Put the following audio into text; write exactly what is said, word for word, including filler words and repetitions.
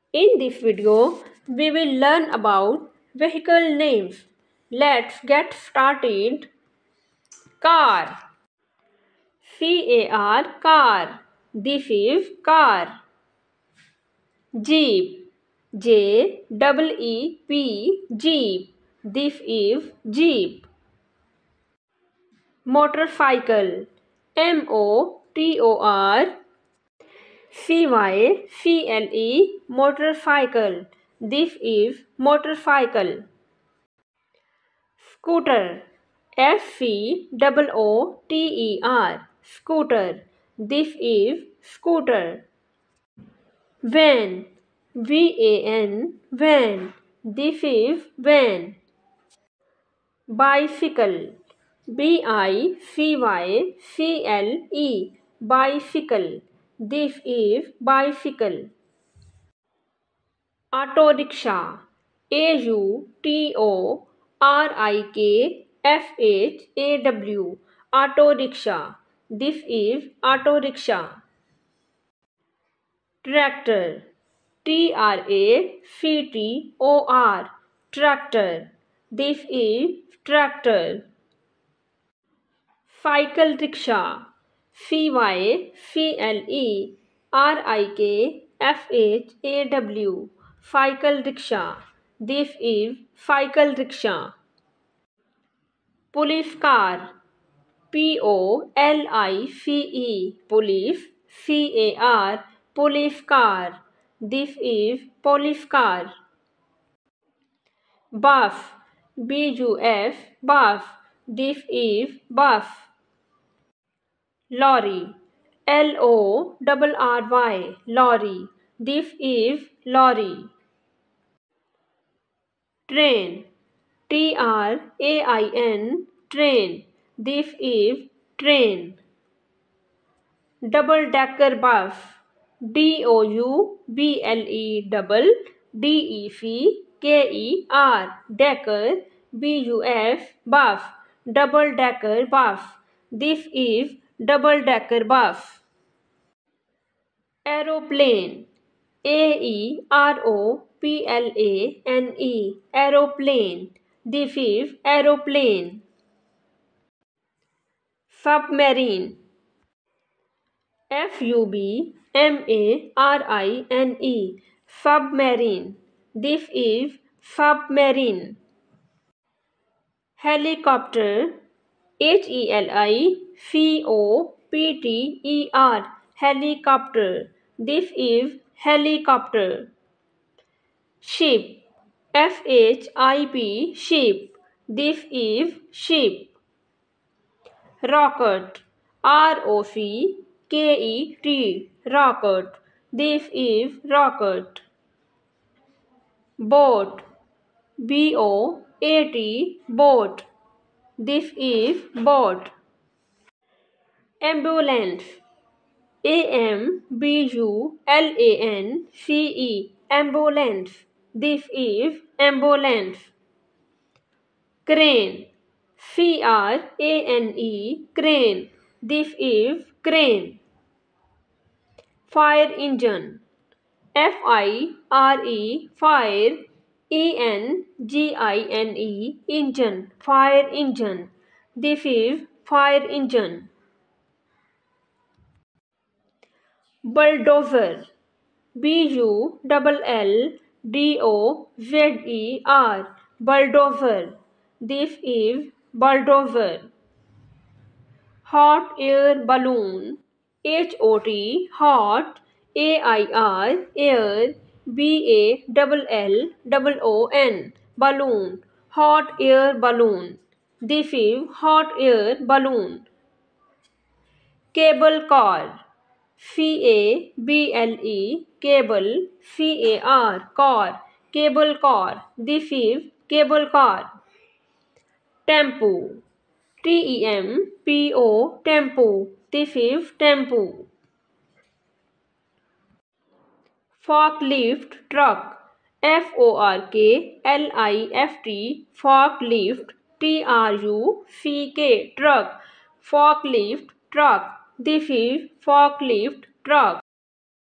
In this video, we will learn about vehicle names. Let's get started. Car. C A R, car. This is car. Jeep. J E E P, Jeep. This is Jeep. Motorcycle. M O T O R C Y C L E, motorcycle. This is motorcycle. Scooter. S C O O T E R, scooter. This is scooter. Van. V A N, van. This is van. Bicycle. B I C Y C L E, bicycle. This is bicycle. Auto rickshaw. A U T O R I K S H A W, auto rickshaw. This is auto rickshaw. Tractor. T R A C T O R, tractor. This is tractor. Cycle rickshaw. C Y C L E R I K S H A W, cycle rickshaw. This is cycle rickshaw. Police car. P O L I C E, police. C A R, police car. This is police car. Bus. B U S, bus. This is bus. Lorry. L O R R Y, lorry. This is lorry. Train. T R A I N, train. This is train. Double decker bus. D O U B L E, double. D E C K E R, decker. B U S, bus. Double decker bus. This is double decker bus. Aeroplane. A E R O P L A N E, aeroplane. This is aeroplane. Submarine. S U B M A R I N E, submarine. This is submarine. Helicopter. H E L I C O P T E R, helicopter. This is helicopter. Ship. S H I P, ship. This is ship. Rocket. R O C K E T, rocket. This is rocket. Boat. B O A T, boat. This is boat. Ambulance. A M B U L A N C E, ambulance. This is ambulance. Crane. C R A N E, crane. This is crane. Fire engine. F I R E, fire. E N G I N E, engine, fire engine. This is fire engine. Bulldozer. B U L L D O Z E R, bulldozer. This is bulldozer. Hot air balloon. H O T, hot. A I R, air. B A L L O O N, balloon. Hot air balloon. This is hot air balloon. Cable car. C A B L E, cable. C A R, car. Cable car. This is cable car. Tempo. T E M P O, tempo. This is tempo. Forklift, truck. F O R K L I F T, forklift. T R U C K, truck. Forklift, truck. This is forklift, truck.